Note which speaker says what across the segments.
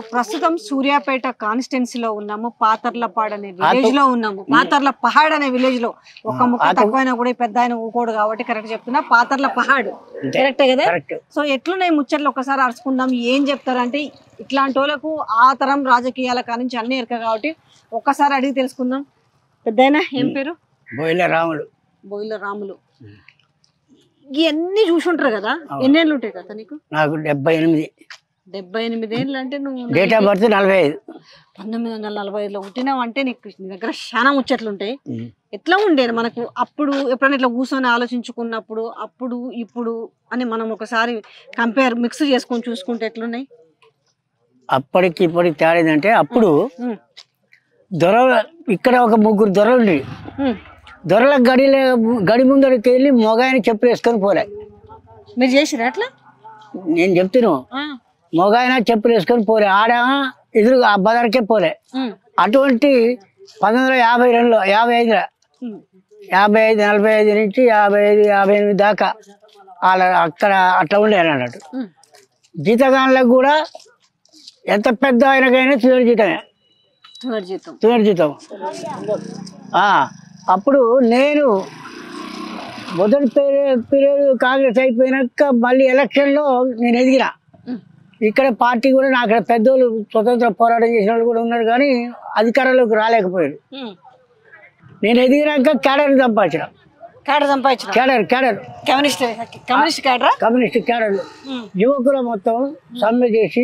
Speaker 1: ప్రస్తుతం సూర్యాపేట కాన్స్టిట్యున్సీలో ఉన్నాము. పాతర్లపాడు అనే విలేజ్ లో ఉన్నాము. పాతర్ల పహాడ్ అనే విలేజ్ లో ఒక ముక్క తక్కువైనా కూడా పెద్ద ఆయన ఊకోడు కాబట్టి కరెక్ట్ చెప్తున్నా. పాతర్ల పహాడ్ కరెక్టే కదా? సో ఎట్లున్నాయి ముచ్చట్లు ఒకసారి అరుచుకుందాం. ఏం చెప్తారంటే ఇట్లాంటి వాళ్ళకు ఆ తరం రాజకీయాల కానించి అన్ని ఎరక కాబట్టి ఒక్కసారి అడిగి తెలుసుకుందాం. పెద్దాయన ఏం పేరు?
Speaker 2: బోయిల రాములు.
Speaker 1: బోయిల రాములు. ఇవన్నీ చూసుంటారు కదా, ఎన్నేళ్ళు ఉంటాయి కదా నీకు?
Speaker 2: నాకు 78.
Speaker 1: 78 ఏళ్ళు అంటే నువ్వు
Speaker 2: డేట్ ఆఫ్ బర్త్ 45.
Speaker 1: 1945లో పుట్టినావు అంటే నీకు నీ దగ్గర చాలా ముచ్చట్లు ఉంటాయి. ఎట్లా ఉండేది మనకు అప్పుడు? ఎప్పుడైనా ఇట్లా కూర్చొని ఆలోచించుకున్నప్పుడు అప్పుడు ఇప్పుడు అని మనం ఒకసారి కంపేర్ మిక్స్ చేసుకొని చూసుకుంటే ఎట్లున్నాయి?
Speaker 2: అప్పటికి ఇప్పటికి తేడేదంటే అప్పుడు దొర ఇక్కడ ఒక 3 దొరలు ఉండి దొరల గడి ముందరికి వెళ్ళి మొగాయని చెప్పులు వేసుకొని పోలే.
Speaker 1: మీరు చేసిరా అట్లా?
Speaker 2: నేను చెప్తాను, మొగాయన చెప్పులు వేసుకొని పోలే. ఆడ ఎదురు ఆ బజార్కే పోలే. అటువంటి 1952లో 55 45 నుంచి 55 58 దాకా వాళ్ళ అక్కడ అట్లా ఉండేది అన్నట్టు. జీతగాళ్ళకు కూడా ఎంత పెద్ద ఆయనకైనా చివరి జీతమే, చివరి జీతం. అప్పుడు నేను మొదటి పీరియడ్ కాంగ్రెస్ అయిపోయినాక మళ్ళీ ఎలక్షన్లో నేను ఎదిగిన. ఇక్కడ పార్టీ కూడా నాకు పెద్దోళ్ళు స్వతంత్ర పోరాటం చేసిన వాళ్ళు కూడా ఉన్నారు, కానీ అధికారంలోకి రాలేకపోయారు. నేను ఎదిగినాక క్యాడర్ సంపాదించిన. కమ్యూనిస్ట్ క్యాడర్ యువకులు మొత్తం సమ్మె చేసి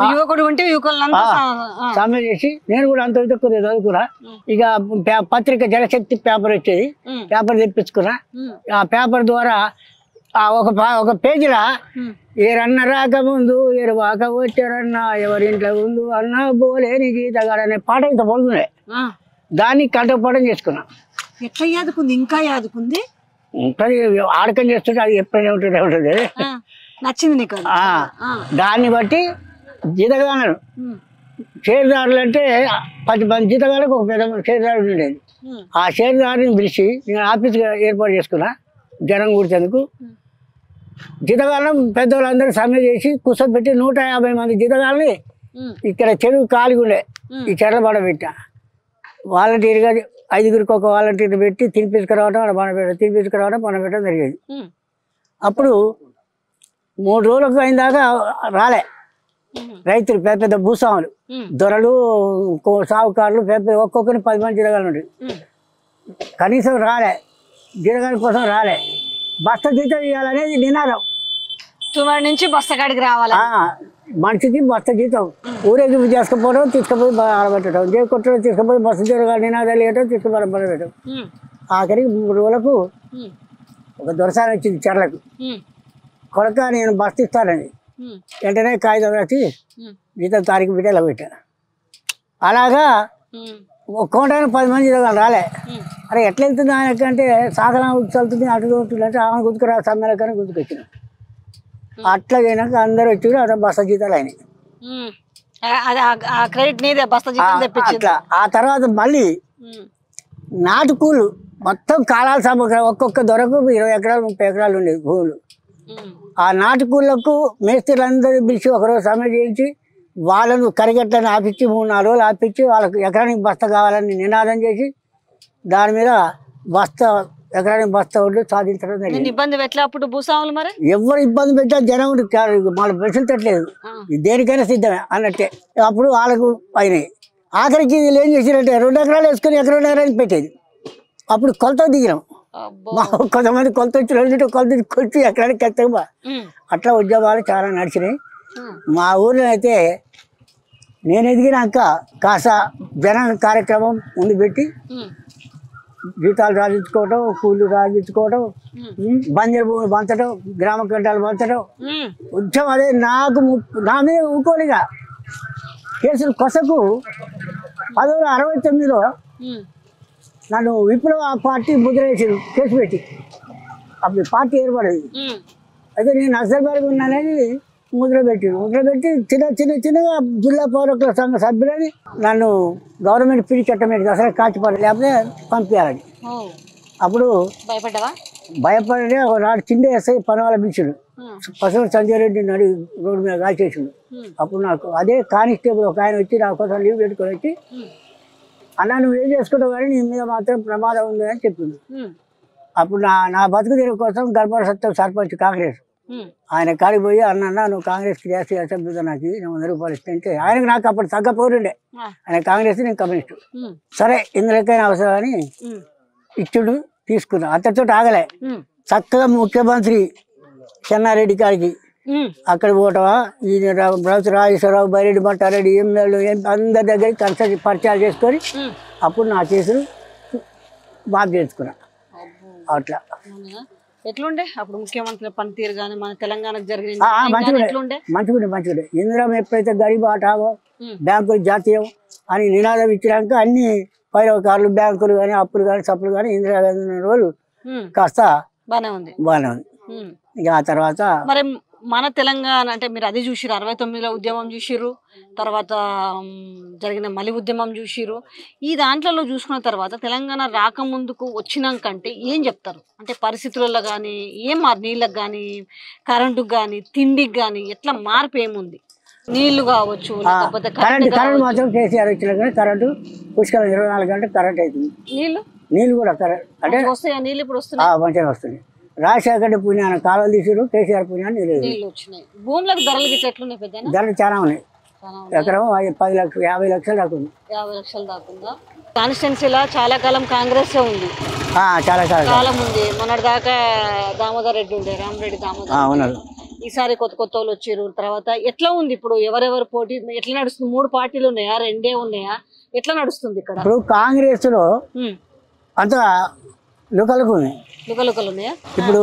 Speaker 2: సమ్మె చేసి నేను కూడా అంత కొద్దిగా చదువుకున్నా. ఇక పత్రిక జనశక్తి పేపర్ వచ్చేది, పేపర్ తెప్పించుకున్నా. ఆ పేపర్ ద్వారా ఒక పేజీలా ఏరన్న రాకముందు ఎరువాక వచ్చారన్న ఎవరింట్లో ముందు అన్న పోలేని జీతగాడనే పాట ఇంత పొడుగునే. దాన్ని కంఠపాఠం చేసుకున్నా.
Speaker 1: ఎట్లా యాదుకుంది? ఇంకా యాదుకుంది
Speaker 2: ఉంటుంది. ఆడకం చేస్తుంటే అది ఎప్పుడైనా ఉంటుంది.
Speaker 1: నచ్చింది నీకు?
Speaker 2: దాన్ని బట్టి జీతగాళ్ళు షేర్దారులు అంటే 10 మంది జీతగాళ్ళకి ఒక పెద్ద షేర్దారుడు ఉండేది. ఆ షేర్దారుని పిలిచి నేను ఆఫీస్ ఏర్పాటు చేసుకున్నా జనం కూర్చేందుకు. జీతగాళ్ళం పెద్దవాళ్ళందరూ సమ్మె చేసి కూర్చోబెట్టి 150 మంది జీతగాళ్ళని ఇక్కడ చెరువు ఖాళీగా ఉండే ఈ చెర్లబడ పెట్టా. వాలంటీర్గా 5గురికి ఒక వాలంటీర్ పెట్టి తినిపించుకురావడం, తినిపించుకురావడం పనబెట్టడం జరిగేది. అప్పుడు 3 రోజులకు అయిన దాకా రాలే రైతులు, పెద్ద పెద్ద భూస్వాములు, దొరలు, సావుకారులు, పెద్ద ఒక్కొక్కరిని 10 మంది జీతగాళ్ళు ఉండే. కనీసం రాలే, జీతగాళ్ళ కోసం రాలే. బస్తా జీతం ఇవ్వాలనేది నినాదం.
Speaker 1: నుంచి బస్తకాడికి రావాలి,
Speaker 2: మనిషికి బస్త జీతం. ఊరేగింపు చేసుకుపోవడం, తీసుకుపోయి ఆడబెట్టడం, కొట్టడం, తీసుకుపోయి బస్సు జరగాలి, నినాదాలు వేయటం, తీసుకుపోవడం పెట్టడం. ఆఖరికి 3 రోజులకు ఒక దొరసారి వచ్చింది చెర్లకు. కొడక నేను బస్త ఇస్తానని వెంటనే కాగితం రాసి జీతం తారీఖు పెట్టి ఇలా పెట్టా. అలాగా ఒక్కొక్కటైనా 10 మంది జీతగాళ్ళు రాలే. అరే ఎట్లా వెళ్తుంది ఆయనకంటే సాధన చల్లుతుంది, అటు ఉంటుంది అంటే ఆమె గుర్తుకురా సమ్మేళకాన్ని గుర్తుకొచ్చిన. అట్లా అయినాక అందరు వచ్చి అట్లా బస్తా జీతాలు అయినాయి. అట్లా ఆ తర్వాత మళ్ళీ నాటుకూలు మొత్తం కాలాల సమగ్రం ఒక్కొక్క దొరకు 20 ఎకరాలు 30 ఎకరాలు ఉండేది భూములు. ఆ నాటుకూళ్ళకు మేస్త్రీలందరూ పిలిచి ఒకరోజు సమ్మె చేయించి వాళ్ళను కరిగట్లని ఆపించి 3-4 రోజులు ఆపించి వాళ్ళకు ఎకరానికి బస్తా కావాలని నినాదం చేసి దాని మీద బస్తా ఎకరానికి బస్తా ఉండి సాధించడం జరిగింది.
Speaker 1: ఇబ్బంది పెట్టలే అప్పుడు భూస్వాములు? మరి
Speaker 2: ఎవరు ఇబ్బంది పెట్టా జనం మళ్ళీ పెసలుతట్లేదు, దేనికైనా సిద్ధమే అన్నట్టే. అప్పుడు వాళ్ళకు అయినాయి. ఆఖరికి వీళ్ళు ఏం చేసినట్టే 2 ఎకరాలు వేసుకొని ఎకరానికి పెట్టేది. అప్పుడు కొలత దిగినాం. కొంతమంది కొలత వచ్చి 2 కొలత కొట్టి ఎకరానికి ఖచ్చితంగా అట్లా ఉద్యోగాలు చాలా నడిచినాయి. మా ఊర్లో అయితే నేను ఎదిగినాక కాస్త జన కార్యక్రమం ముందు పెట్టి జీతాలు రాయించుకోవటం, కూలీలు రాయించుకోవటం, బంజరు భూములు పంచడం, గ్రామ గంటలు పంచడం ఉద్యమం. అదే నాకు నా మీద ఊకోలిగా కేసులు కొసకు 1969లో నన్ను విప్లవ పార్టీ ముద్ర వేసారు, కేసు పెట్టి. అప్పుడు పార్టీ ఏర్పడేది. అయితే నేను నక్సల్బారికి ఉన్నానని ముద్ర పెట్టి చిన్నగా జిల్లా పౌరకుల సంఘ సభ్యులని నన్ను గవర్నమెంట్ పిడి చట్టం మీద అసలు కాచిపడి లేకపోతే పంపించాలని. అప్పుడు
Speaker 1: భయపడ్డావా?
Speaker 2: భయపడే ఒకనాడు చిండి వేస్తాయి పనవాళ్ళ పిలిచాడు పశువులు సంజయ్ రెడ్డి నడి రోడ్డు మీద కాల్చేసిండు. అప్పుడు నాకు అదే కానిస్టేబుల్ ఒక ఆయన వచ్చి నా కోసం లీవ్ పెట్టుకొని వచ్చి అన్నా నువ్వు ఏం చేసుకుంటావు కానీ నీ మీద మాత్రం ప్రమాదం ఉంది అని చెప్పిండు. అప్పుడు నా బతుకు తెరువు కోసం గర్భర సత్యం సర్పంచ్ కాంగ్రెస్ ఆయన కాడికి పోయి అన్న నువ్వు కాంగ్రెస్కి చేస్తే అసెంబ్లీతో నాకు 100 రూపాయలు ఇస్తే ఆయనకు నాకు అప్పుడు తగ్గపోతుండే. ఆయన కాంగ్రెస్ నేను కమ్యూనిస్టు. సరే ఇందులోకైనా అవసరం అని ఇచ్చుడు తీసుకున్నా. అంతతో ఆగలే చక్కగా ముఖ్యమంత్రి చెన్నారెడ్డి కాడికి అక్కడికి పోవటమా ఈయన రాజేశ్వరరావు బైరెడ్డి మట్టారెడ్డి ఎమ్మెల్యేలు అందరి దగ్గరికి కన్సల్ట్ పరిచయాలు చేసుకొని అప్పుడు నా కేసులు బాగా చేసుకున్నా. అట్లా
Speaker 1: ఎట్లుండే అప్పుడు ముఖ్యమంత్రి పనితీరు కానీ మన తెలంగాణకు జరిగింది
Speaker 2: మంచిగుండే. ఇందిరా ఎప్పుడైతే గరీబ్ ఆటావో బ్యాంకులు జాతీయం అని నినాదం ఇచ్చినాక అన్ని పైరవకారులు బ్యాంకులు కానీ అప్పులు కానీ సప్పులు కానీ ఇందిరా గాంధీ రోజు కాస్త బాగానే ఉంది. ఇక ఆ తర్వాత
Speaker 1: మరి మన తెలంగాణ అంటే మీరు అది చూసిరు 69లో ఉద్యమం చూసిర్రు, తర్వాత జరిగిన మలి ఉద్యమం చూసిర్రు. ఈ దాంట్లో చూసుకున్న తర్వాత తెలంగాణ రాకముందుకు వచ్చినాకంటే ఏం చెప్తారు? అంటే పరిస్థితులలో కానీ ఏం నీళ్ళకి కానీ కరెంటుకు కానీ తిండికి కానీ ఎట్లా మార్పు ఏముంది? నీళ్లు కావచ్చు లేకపోతే
Speaker 2: కరెంట్ మాత్రం కేసీఆర్ వచ్చినా కానీ కరెంటు పుష్కరం 24 గంటలు కరెంట్ అవుతుంది. నీళ్ళు కూడా కరెంట్ అంటే
Speaker 1: వస్తాయా? నీళ్ళు ఇప్పుడు వస్తున్నాయి
Speaker 2: మంచిగా వస్తుంది. రాజశేఖర్ పుణ్యాన్ని కాలువలు తీసారు, కేసీఆర్ పుణ్యాన్ని
Speaker 1: నీళ్ళు వచ్చినాయి. భూములకు ధరలు గిట్ల ఎట్లున్నాయి? పెద్ద
Speaker 2: ధరలు చాలా ఉన్నాయి. ఎకరం 10 లక్షలు 50 లక్షలు దాకా ఉంది.
Speaker 1: 50 లక్షలు దాకా కాన్స్టిట్యున్సీలా చాలా కాలం కాంగ్రెస్ ఉంది.
Speaker 2: చాలా
Speaker 1: కాలం ఉంది. మొన్నటి దాకా దామోదర్ రెడ్డి ఉండే, రామరెడ్డి దామోదర్
Speaker 2: ఉన్నారు.
Speaker 1: ఈసారి కొత్త వాళ్ళు వచ్చారు. తర్వాత ఎట్లా ఉంది ఇప్పుడు? ఎవరెవరు పోటీ ఎట్లా నడుస్తుంది? 3 పార్టీలు ఉన్నాయా? 2 ఉన్నాయా? ఎట్లా నడుస్తుంది ఇక్కడ?
Speaker 2: ఇప్పుడు కాంగ్రెస్ లో అంత లుకలుకు ఉన్నాయి.
Speaker 1: ఉన్నాయా?
Speaker 2: ఇప్పుడు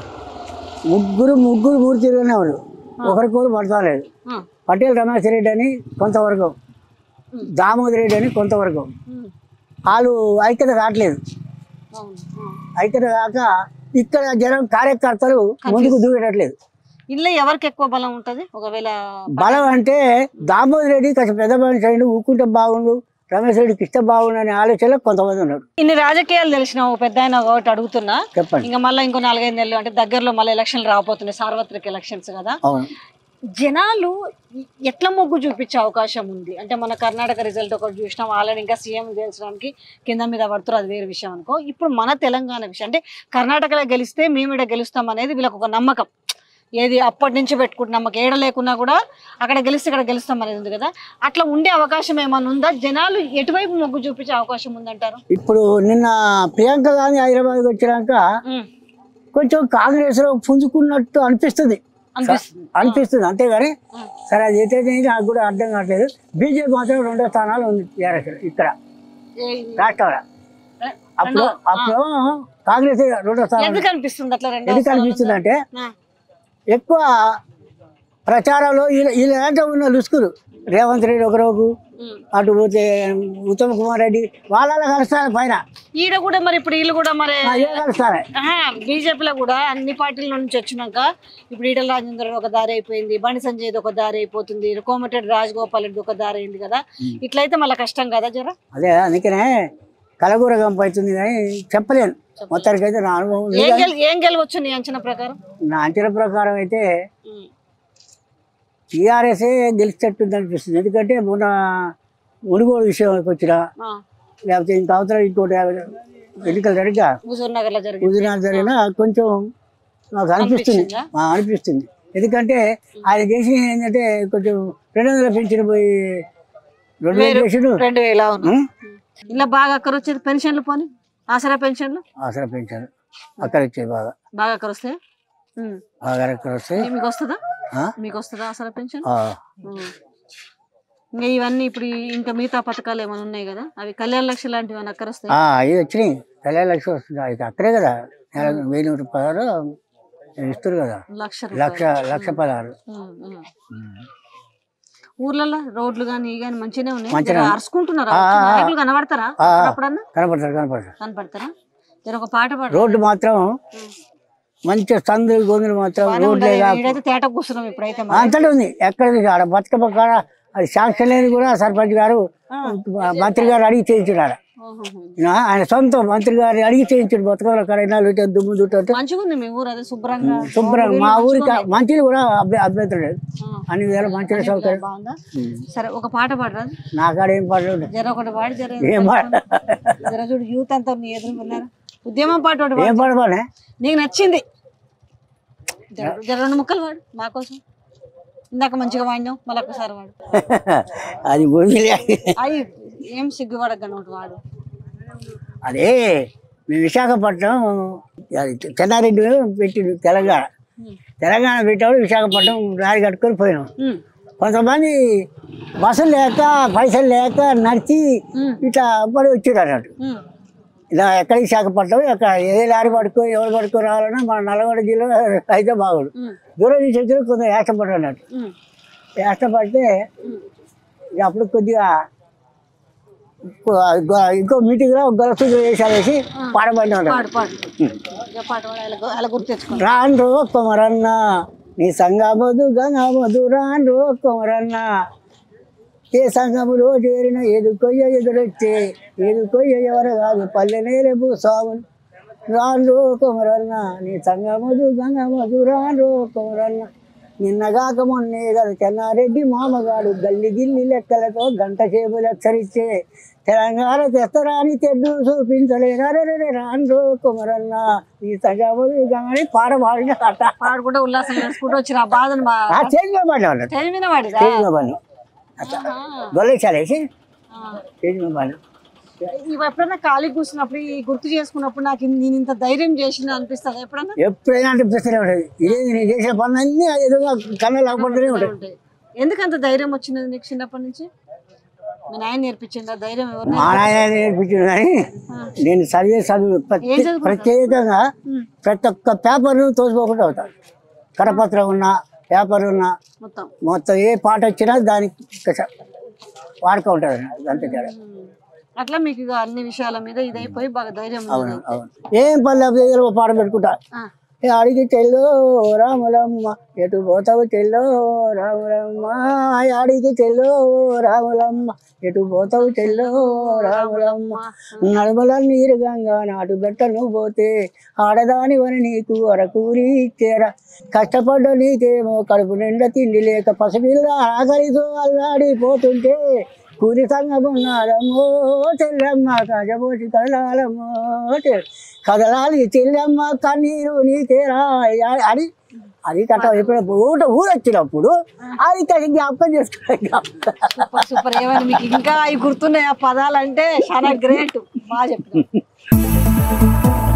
Speaker 2: ముగ్గురు మూర్తిలోనే వాళ్ళు ఒకరికొకరు పడతాలేదు. పటేల్ రమేష్ రెడ్డి అని కొంతవరకు, దామోదర్ రెడ్డి అని కొంతవరకు వాళ్ళు ఐక్యత కావట్లేదు. ఐక్యత కాక ఇక్కడ జనం కార్యకర్తలు ముందుకు దూకేటట్లేదు.
Speaker 1: ఇల్లు ఎవరికి ఎక్కువ బలం ఉంటది? ఒకవేళ
Speaker 2: బలం అంటే దామోదర్ రెడ్డి కొంచెం పెద్ద మనిషి అయిండు, ఊకుంటే బాగుండు, రమేష్ రెడ్డికి ఇష్టం బాగుండు అనే ఆలోచనలో కొంతమంది ఉన్నాడు.
Speaker 1: ఇన్ని రాజకీయాలు తెలిసిన పెద్ద ఆయన ఒకటి అడుగుతున్నా,
Speaker 2: చెప్పండి.
Speaker 1: ఇంకా మళ్ళీ ఇంకో 4-5 నెలలు అంటే దగ్గరలో మళ్ళీ ఎలక్షన్లు రాబోతున్నాయి, సార్వత్రిక ఎలక్షన్స్ కదా. జనాలు ఎట్లా మొగ్గు చూపించే అవకాశం ఉంది? అంటే మన కర్ణాటక రిజల్ట్ ఒకటి చూసినాం, వాళ్ళని ఇంకా సీఎం గెలిచడానికి కింద మీద పడుతారు, అది వేరే విషయం అనుకో. ఇప్పుడు మన తెలంగాణ విషయం అంటే కర్ణాటకలో గెలిస్తే మేము ఇక్కడ గెలుస్తాం అనేది వీళ్ళకి ఒక నమ్మకం. ఏది అప్పటి నుంచి పెట్టుకుంటున్నాం, మాకు ఏడ లేకున్నా కూడా అక్కడ గెలిస్తే ఇక్కడ గెలుస్తాం అనేది ఉంది కదా. అట్లా ఉండే అవకాశం ఏమన్నా ఉందా? జనాలు ఎటువైపు మొగ్గు చూపించే అవకాశం ఉందంటారు?
Speaker 2: ఇప్పుడు నిన్న ప్రియాంక గాంధీ హైదరాబాద్ వచ్చినాక కొంచెం కాంగ్రెస్ లో పుంజుకున్నట్టు అనిపిస్తుంది. అంతేగాని సరే అది అయితే నాకు కూడా అర్థం కావట్లేదు. బీజేపీ మాత్రం 2వ స్థానాలు ఉంది ఇక్కడ రాష్ట్రంలో. అప్పుడు కాంగ్రెస్ 2వ స్థానం.
Speaker 1: ఎందుకు
Speaker 2: అనిపిస్తుంది అంటే ఎక్కువ ప్రచారంలో వీళ్ళ ఉన్న లుసుకులు రేవంత్ రెడ్డి ఒకరోజు, అటు పోతే ఉత్తమ్ కుమార్ రెడ్డి వాళ్ళ కలుస్తారు పైన.
Speaker 1: ఈడ కూడా మరి ఇప్పుడు వీళ్ళు కూడా మరి
Speaker 2: కలుస్తారు.
Speaker 1: బీజేపీలో కూడా అన్ని పార్టీల నుంచి వచ్చినాక ఇప్పుడు ఈటల రాజేందర్ ఒక దారి అయిపోయింది, బండి సంజయ్ ఒక దారి అయిపోతుంది, కోమటిరెడ్డి రాజగోపాల్ రెడ్డి ఒక దారి అయింది కదా. ఇట్లయితే మళ్ళీ కష్టం కదా జర.
Speaker 2: అదే అందుకనే కలగూర గంప అవుతుంది కానీ చెప్పలేను. మొత్తానికి అయితే నా అనుభవం.
Speaker 1: ఏం గెలవచ్చు నీ అంచనా ప్రకారం?
Speaker 2: నా అంచనా ప్రకారం అయితే టీఆర్ఎస్ఏ గెలిచేటట్టుంది అనిపిస్తుంది. ఎందుకంటే మొన్న మునుగోడు విషయానికి వచ్చినా లేకపోతే ఇంకా అవతల ఇంకోటి ఎన్నికలు జరిగా హుజూర్నగర్ జరిగినా కొంచెం నాకు అనిపిస్తుంది. ఎందుకంటే ఆయన చేసి ఏంటంటే కొంచెం 200 పెంచిన పోయి 2000 చేసిండు.
Speaker 1: 2000 ఇలా బాగా అక్కడ వచ్చేది పెన్షన్లు, పోనీ ఆసరా పెన్షన్లు
Speaker 2: అక్కడ వచ్చేది
Speaker 1: బాగా అక్కడ వస్తాయి. మీకు వస్తుందా ఆసరా పెన్షన్? ఇంకా ఇవన్నీ ఇప్పుడు ఇంకా మిగతా పథకాలు ఏమైనా ఉన్నాయి కదా, అవి కళ్యాణ లక్ష్యం లాంటివి అక్కడ వస్తాయి.
Speaker 2: అవి వచ్చినాయి, కళ్యాణ లక్ష్యం వస్తుంది. అది అక్కడే కదా 1116 ఇస్తారు కదా, 1,16,000.
Speaker 1: ఊర్లలో రోడ్లు కానీ మంచిగానే ఉన్నాయి, అరుచుకుంటున్నారు, కనబడతారా? కనపడతారా? ఒక పాట పాడు.
Speaker 2: రోడ్డు మాత్రం మంచిగా సందులు గొంతులు మాత్రం
Speaker 1: తేట కూర్చున్నాం ఇప్పుడైతే
Speaker 2: అంతటా ఉంది. ఎక్కడ బతుకమ్మ కాడ అది శాంక్షన్ లేని కూడా సర్పంచ్ గారు మంత్రి గారు అడిగి చేయించారు. ఆయన సొంత మంత్రి గారు అడిగి చేయించాడు బతుకమ్మల కరైనాలు దుమ్ము దుట్టే
Speaker 1: మంచిగా ఉంది మీ ఊరు అదే శుభ్రంగా
Speaker 2: శుభ్రంగా మా ఊరికి మంచిది కూడా అభ్యంతరం లేదు అన్ని వేల మంచిగా సౌకర్యం.
Speaker 1: బాగుందా? సరే ఒక పాట పాడరాదు?
Speaker 2: నాకాడ ఏం పాడలేదు.
Speaker 1: జర ఒకటి పాడి జర
Speaker 2: ఏం పాడ
Speaker 1: జర చూడు యూత్ అంతా నీ ఎదురుకున్నారా ఉద్యమం పాట ఒకటి
Speaker 2: ఏం పాడబానే
Speaker 1: నీకు నచ్చింది జర 2 ముక్కలు వాడు మా కోసం. ఇందాక మంచిగా వాడినావు మళ్ళీ ఒక్కసారి వాడు.
Speaker 2: అది
Speaker 1: అయ్యి ఏం సిగ్గుపడగలను ఒకటి వాడు.
Speaker 2: అదే మేము విశాఖపట్నం చెన్నారెడ్డి పెట్టిండు తెలంగాణ పెట్టాడు విశాఖపట్నం రాయి కట్టుకొని పోయినాం. కొంతమంది బస్సులు లేక పైసలు లేక నడిచి ఇట్లా పడి వచ్చాడు అన్నట్టు. ఇలా ఎక్కడ విశాఖపట్నం ఎక్కడ ఏ లారీ పట్టుకొని ఎవరు పట్టుకొని రావాలన్నా మన నల్గొండ జిల్లా అయితే బాగుండు. దూరం నుంచి వచ్చి కొంచెం యాష్టపడ్డాడు అన్నట్టు. యాష్టపడితే అప్పుడు కొద్దిగా ఇంకో మీటింగ్లో గొలసు వేసి పాడబడినా రాను కొమరన్న నీ సంగమదు గంగమదు రాను కొమరన్న ఏ సంఘములో చేరిన ఎదుకొయ్య ఎదురొచ్చే ఎదుకొయ్య ఎవరు కాదు పల్లెనే రేపు సాగులు రాను కొమరన్న నీ సంగమదు గంగమదు రాను కొమరన్న నిన్నగాక మొన్నే కదా చెన్నారెడ్డి మామగాడు గల్లి గిల్లి లెక్కలతో గంట సేపు లెక్కరిచ్చే తెలంగాణ తెస్తరాని తెడ్డు చూపించలేరే రాను కొమరన్న నీ సంగమదు గంగని పాడబాడిన
Speaker 1: పాడుకుంటే ఉల్లాసం చేసుకుంటూ వచ్చిన ఆ బాధను
Speaker 2: చేంజ్ పడ్డాడు గొల్లేసాలేసి చేంజ్ పడ్డాడు.
Speaker 1: ఇవి ఎప్పుడైనా ఖాళీ కూర్చున్నప్పుడు ఈ గుర్తు చేసుకున్నప్పుడు నాకు నేను ఇంత ధైర్యం చేసిన అనిపిస్తుంది ఎప్పుడన్నా?
Speaker 2: ఎప్పుడైనా అనిపిస్తూనే ఉంటుంది. ఇదేంటి నేను చేసే పనులన్నీ ఏదో కన్నా లేకపోతూనే ఉంటాయి.
Speaker 1: ఎందుకంత ధైర్యం వచ్చినది నీకు చిన్నప్పటి నుంచి? మీ నాయన నేర్పించిందా ధైర్యం? ఎవరు
Speaker 2: మా నాయన నేర్పించింది కానీ నేను చదువు ప్రత్యేకంగా ప్రతి ఒక్క పేపర్ను తోసిపోకుండా అవుతాను. కరపత్రం ఉన్నా పేపర్ ఉన్నా మొత్తం ఏ పాట వచ్చినా దానికి వాడుకో ఉంటుంది అంతే తేడా.
Speaker 1: అట్లా మీకు అన్ని విషయాల మీద ఇదైపోయి బాగా ధైర్యం.
Speaker 2: ఏం పర్లేదు పాట పెట్టుకుంటా. అడిగి చెల్లో రాములమ్మ ఎటు పోతావు చెల్లో రాములమ్మ అడిగి చెల్లో రాములమ్మ ఎటు పోతావు చెల్లో రాములమ్మ నడుమల నీరు గంగా నాటు బెట్ట నువ్వు పోతే ఆడదానివని నీకు అరకూరి ఇచ్చేరా కష్టపడ్డ నీకేమో కడుపు నిండా తిండి లేక పసిపిల్ల ఆకలితో అల్లాడిపోతుంటే కూలి సంగమున్నారమ్మో చెల్లమ్మ కజబోసి కదలాలమ్మో కదలాలి చెల్లమ్మ కన్నీరు నీకేరా అని అది కట్ట ఎప్పుడు ఊరొచ్చినప్పుడు అది జ్ఞాపకం చేసుకున్నాం.
Speaker 1: సూపర్. ఏమైనా మీకు ఇంకా అవి గుర్తున్నాయి ఆ పదాలు అంటే చాలా గ్రేట్. బాగా చెప్పారు.